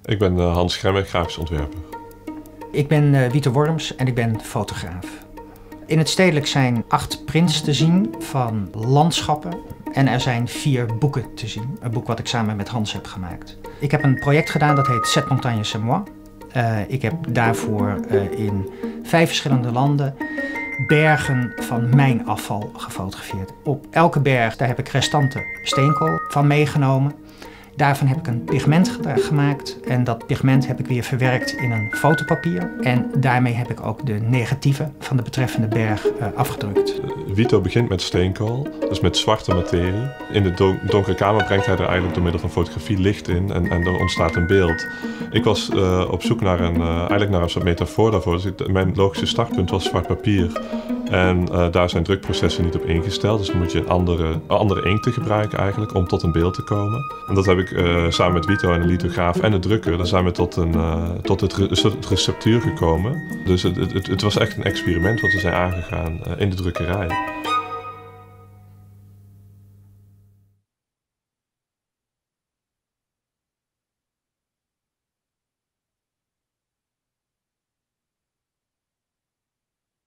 Ik ben Hans Gremme, grafisch ontwerper. Ik ben Wiete Worms en ik ben fotograaf. In het stedelijk zijn 8 prints te zien van landschappen en er zijn 4 boeken te zien. Een boek wat ik samen met Hans heb gemaakt. Ik heb een project gedaan dat heet Cette montagne c'est moi. Ik heb daarvoor in 5 verschillende landen bergen van mijn afval gefotografeerd. Op elke berg daar heb ik restanten steenkool van meegenomen. Daarvan heb ik een pigment gemaakt en dat pigment heb ik weer verwerkt in een fotopapier. En daarmee heb ik ook de negatieven van de betreffende berg afgedrukt. Vito begint met steenkool, dus met zwarte materie. In de donkere kamer brengt hij er eigenlijk door middel van fotografie licht in en er ontstaat een beeld. Ik was op zoek naar een soort metafoor daarvoor. Dus mijn logische startpunt was zwart papier. En daar zijn drukprocessen niet op ingesteld, dus dan moet je andere inkten gebruiken eigenlijk om tot een beeld te komen. En dat heb ik samen met Vito en een lithograaf en de drukker, daar zijn we tot het receptuur gekomen. Dus het was echt een experiment wat we zijn aangegaan in de drukkerij.